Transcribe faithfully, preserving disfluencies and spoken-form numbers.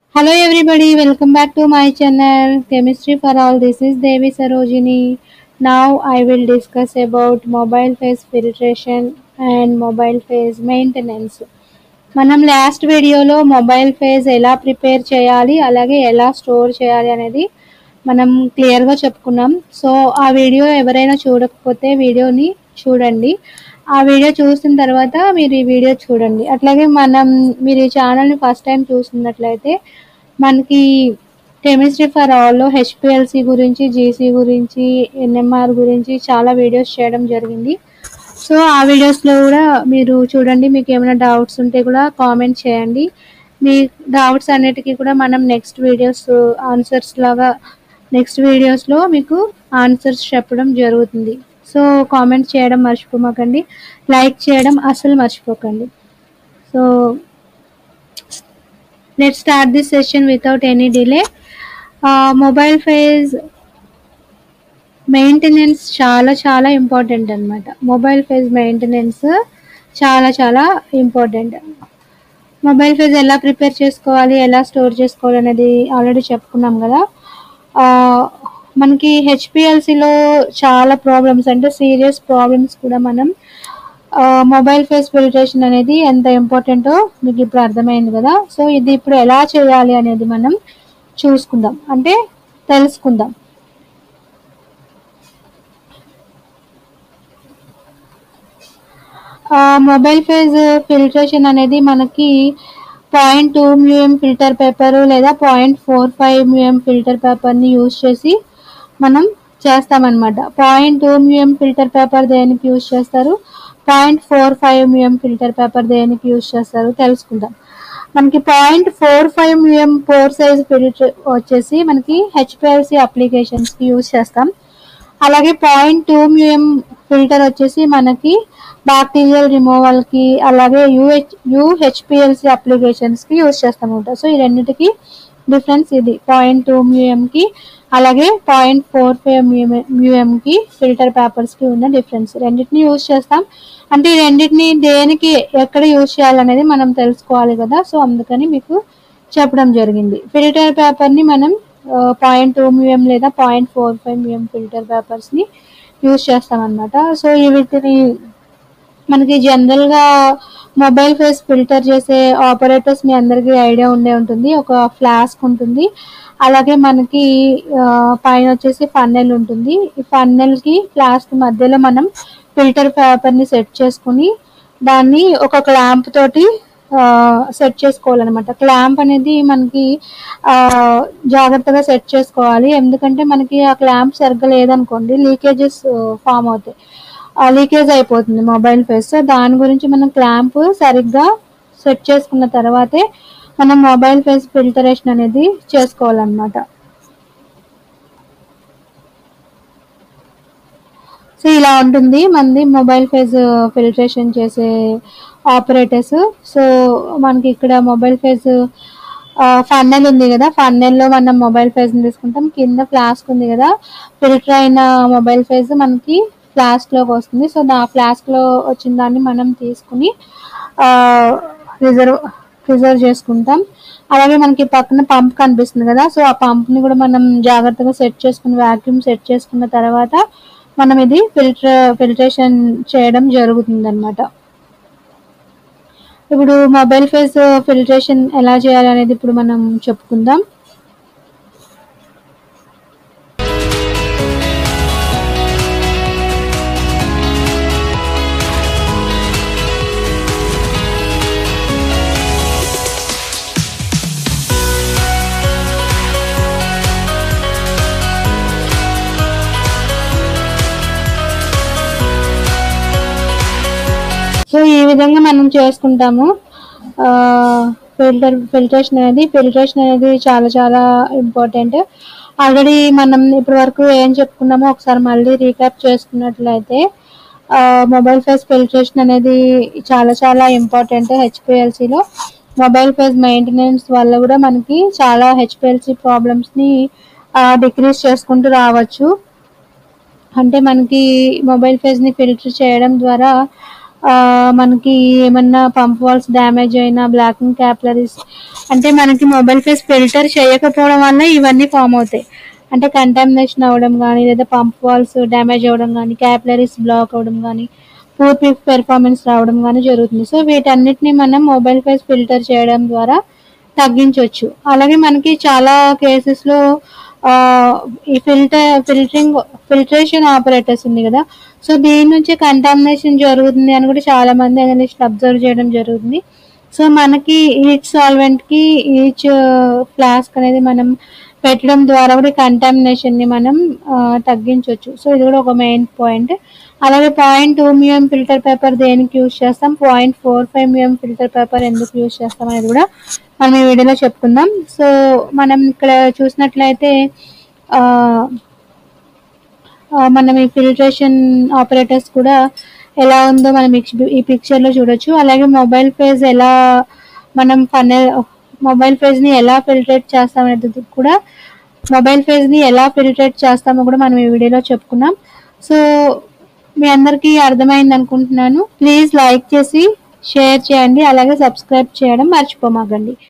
Hello everybody, welcome back to my channel Chemistry for All. This is Devi Sarojini. Now I will discuss about mobile phase filtration and mobile phase maintenance. మనం last వీడియోలో mobile phase ఎలా prepare చేయాలి అలాగే ఎలా store చేయాలి అనేది మనం క్లియర్గా చెప్పుకున్నాం. సో ఆ వీడియో ఎవరైనా చూడకపోతే వీడియోని చూడండి. ఆ వీడియో చూసిన తర్వాత మీరు ఈ వీడియో చూడండి. అట్లాగే మనం మీరు ఈ ఛానల్ని ఫస్ట్ టైం చూస్తున్నట్లయితే మనకి కెమిస్ట్రీ ఫర్ ఆల్లో హెచ్పిఎల్సి గురించి, జీసీ గురించి, ఎన్ఎంఆర్ గురించి చాలా వీడియోస్ చేయడం జరిగింది. సో ఆ వీడియోస్లో కూడా మీరు చూడండి. మీకు ఏమైనా డౌట్స్ ఉంటే కూడా కామెంట్ చేయండి. మీ డౌట్స్ అన్నిటికీ కూడా మనం నెక్స్ట్ వీడియోస్ ఆన్సర్స్ లాగా నెక్స్ట్ వీడియోస్లో మీకు ఆన్సర్స్ చెప్పడం జరుగుతుంది. సో కామెంట్ చేయడం మర్చిపోమాకండి, లైక్ చేయడం అసలు మర్చిపోకండి. So let's start this session without any delay. uh, mobile phase maintenance చాలా చాలా ఇంపార్టెంట్ అనమాట. మొబైల్ ఫేజ్ మెయింటెనెన్స్ చాలా చాలా ఇంపార్టెంట్. మొబైల్ ఫేజ్ ఎలా ప్రిపేర్ చేసుకోవాలి, ఎలా స్టోర్ చేసుకోవాలి అనేది ఆల్రెడీ చెప్పుకున్నాం కదా. మనకి హెచ్పిఎల్సిలో చాలా ప్రాబ్లమ్స్ అంటే సీరియస్ ప్రాబ్లమ్స్ కూడా మనం మొబైల్ ఫేజ్ ఫిల్టరేషన్ అనేది ఎంత ఇంపార్టెంటో మీకు ఇప్పుడు అర్థమైంది కదా. సో ఇది ఇప్పుడు ఎలా చేయాలి అనేది మనం చూసుకుందాం, అంటే తెలుసుకుందాం. మొబైల్ ఫేజ్ ఫిల్టరేషన్ అనేది మనకి point two mu m filter paper లేదా point four five mu m filter పేపర్ని యూజ్ చేసి మనం చేస్తామన్నమాట. Point two mu m filter paper దేనికి యూజ్ చేస్తారు, point four five mu m filter paper దేనికి యూజ్ చేస్తారు తెలుసుకుందాం. మనకి point four five mu m pore size filter వచ్చేసి మనకి హెచ్పిఎల్సి అప్లికేషన్స్కి యూజ్ చేస్తాం. అలాగే పాయింట్ టూ మ్యూఎం ఫిల్టర్ వచ్చేసి మనకి బ్యాక్టీరియల్ రిమూవల్కి అలాగే యూహెచ్ యూహెచ్పిఎల్సి అప్లికేషన్స్కి యూజ్ చేస్తామన్నమాట. సో ఈ రెండింటికి డిఫరెన్స్ ఇది, పాయింట్ టూ మ్యూఎంకి అలాగే పాయింట్ ఫోర్ ఫైవ్ మ్యూఎంకి ఫిల్టర్ పేపర్స్కి ఉన్న డిఫరెన్స్. రెండింటిని యూజ్ చేస్తాం. అంటే ఈ రెండింటిని దేనికి ఎక్కడ యూజ్ చేయాలనేది మనం తెలుసుకోవాలి కదా. సో అందుకని మీకు చెప్పడం జరిగింది. ఫిల్టర్ పేపర్ని మనం పాయింట్ టూ మ్యూఎం లేదా point four five mu m filter పేపర్స్ని యూజ్ చేస్తామన్నమాట. సో వీటిని మనకి జనరల్గా మొబైల్ ఫేస్ ఫిల్టర్ చేసే ఆపరేటర్స్ మీ అందరికీ ఐడియా ఉండే ఉంటుంది. ఒక ఫ్లాస్క్ ఉంటుంది, అలాగే మనకి పైన వచ్చేసి ఫన్నెల్ ఉంటుంది. ఈ ఫన్నెల్కి ఫ్లాస్క్ మధ్యలో మనం ఫిల్టర్ పేపర్ని సెట్ చేసుకుని దాన్ని ఒక క్లాంప్ తోటి సెట్ చేసుకోవాలన్నమాట. క్లాంప్ అనేది మనకి జాగ్రత్తగా సెట్ చేసుకోవాలి, ఎందుకంటే మనకి ఆ క్లాంప్ సరిగ్గా లేదనుకోండి లీకేజెస్ ఫామ్ అవుతాయి, లీకేజ్ అయిపోతుంది మొబైల్ ఫేస్. దాని గురించి మనం క్లాంప్ సరిగ్గా సెట్ చేసుకున్న తర్వాతే మనం మొబైల్ ఫేస్ ఫిల్టరేషన్ అనేది చేసుకోవాలన్నమాట. సో ఇలా ఉంటుంది మనది మొబైల్ ఫేజ్ ఫిల్టరేషన్ చేసే ఆపరేటర్స్. సో మనకి ఇక్కడ మొబైల్ ఫేజ్ ఫన్నెల్ ఉంది కదా, ఫన్నెల్లో మనం మొబైల్ ఫేజ్ని తీసుకుంటాం. కింద ఫ్లాస్క్ ఉంది కదా, ఫిల్టర్ అయిన మొబైల్ ఫేజ్ మనకి ఫ్లాస్క్లోకి వస్తుంది. సో ఆ ఫ్లాస్క్లో వచ్చిన దాన్ని మనం తీసుకుని రిజర్వ్ రిజర్వ్ చేసుకుంటాం. అలాగే మనకి పక్కన పంప్ కనిపిస్తుంది కదా, సో ఆ పంప్ని కూడా మనం జాగ్రత్తగా సెట్ చేసుకుని వ్యాక్యూమ్ సెట్ చేసుకున్న తర్వాత మనం ఇది ఫిల్టర్ ఫిల్టరేషన్ చేయడం జరుగుతుంది అన్నమాట. ఇప్పుడు మొబైల్ ఫేజ్ ఫిల్టరేషన్ ఎలా చేయాలి అనేది ఇప్పుడు మనం చెప్పుకుందాం. సో ఈ విధంగా మనం చేసుకుంటాము ఫిల్టర్ ఫిల్టరేషన్ అనేది. ఫిల్టరేషన్ అనేది చాలా చాలా ఇంపార్టెంట్. ఆల్రెడీ మనం ఇప్పటి వరకు ఏం చెప్పుకున్నామో ఒకసారి మళ్ళీ రీక్యాప్ చేసుకున్నట్లయితే మొబైల్ ఫేజ్ ఫిల్టరేషన్ అనేది చాలా చాలా ఇంపార్టెంట్. హెచ్పిఎల్సిలో మొబైల్ ఫేజ్ మెయింటెనెన్స్ వల్ల కూడా మనకి చాలా హెచ్పిఎల్సి ప్రాబ్లమ్స్ని డిక్రీజ్ చేసుకుంటూ రావచ్చు. అంటే మనకి మొబైల్ ఫేజ్ని ఫిల్టర్ చేయడం ద్వారా మనకి ఏమన్నా పంప్ వాల్స్ డ్యామేజ్ అయినా, బ్లాకింగ్ క్యాపిలరీస్ అంటే మనకి మొబైల్ ఫేస్ ఫిల్టర్ చేయకపోవడం వల్ల ఇవన్నీ ఫామ్ అవుతాయి. అంటే కంటామినేషన్ అవ్వడం కానీ, లేదా పంప్ వాల్స్ డ్యామేజ్ అవ్వడం కానీ, క్యాపిలరీస్ బ్లాక్ అవ్వడం కానీ, పూర్ పిక్ పెర్ఫార్మెన్స్ రావడం కానీ జరుగుతుంది. సో వీటన్నిటిని మనం మొబైల్ ఫేస్ ఫిల్టర్ చేయడం ద్వారా తగ్గించవచ్చు. అలాగే మనకి చాలా కేసెస్‌లో ఆహ్, ఈ ఫిల్టర్ ఫిల్టరింగ్ ఫిల్ట్రేషన్ ఆపరేటర్స్ ఉంది కదా! సో దీని నుంచి కంటామినేషన్ జరుగుతుంది అని కూడా చాలామంది అనలిస్టులు అబ్జర్వ్ చేయడం జరుగుతుంది. సో మనకి ఈచ్ సాల్వెంట్‌కి ఈచ్ ఫ్లాస్క్ అనేది మనం పెట్టడం ద్వారా కూడా కంటామినేషన్‌ని మనం ఆహ్, తగ్గించొచ్చు. సో ఇది కూడా ఒక మెయిన్ పాయింట్. అలాగే point two mm filter paper దేనికి యూజ్ చేస్తాం, point four five mm filter paper ఎందుకు యూజ్ చేస్తాం అనేది కూడా మనం ఈ వీడియోలో చెప్పుకుందాం. సో మనం ఇక్కడ చూసినట్లయితే ఆహ్, ఆహ్, మనం ఈ ఫిల్ట్రేషన్ ఆపరేటర్స్ కూడా ఎలా ఉందో మనం ఇక్స్ ఈ పిక్చర్‌లో చూడొచ్చు. అలాగే మొబైల్ ఫేజ్ ఎలా మనం ఫనెల్ మొబైల్ ఫేజ్‌ని ఎలా ఫిల్ట్రేట్ చేస్తాం అనేది కూడా మొబైల్ ఫేజ్‌ని ఎలా ఫిల్ట్రేట్ చేస్తామో కూడా మనం ఈ వీడియోలో చెప్పుకున్నాం. సో మీ అందరికీ అర్థమైంది అనుకుంటున్నాను. ప్లీజ్ లైక్ చేసి షేర్ చేయండి. అలాగే సబ్స్క్రైబ్ చేయడం మర్చిపోమాకండి.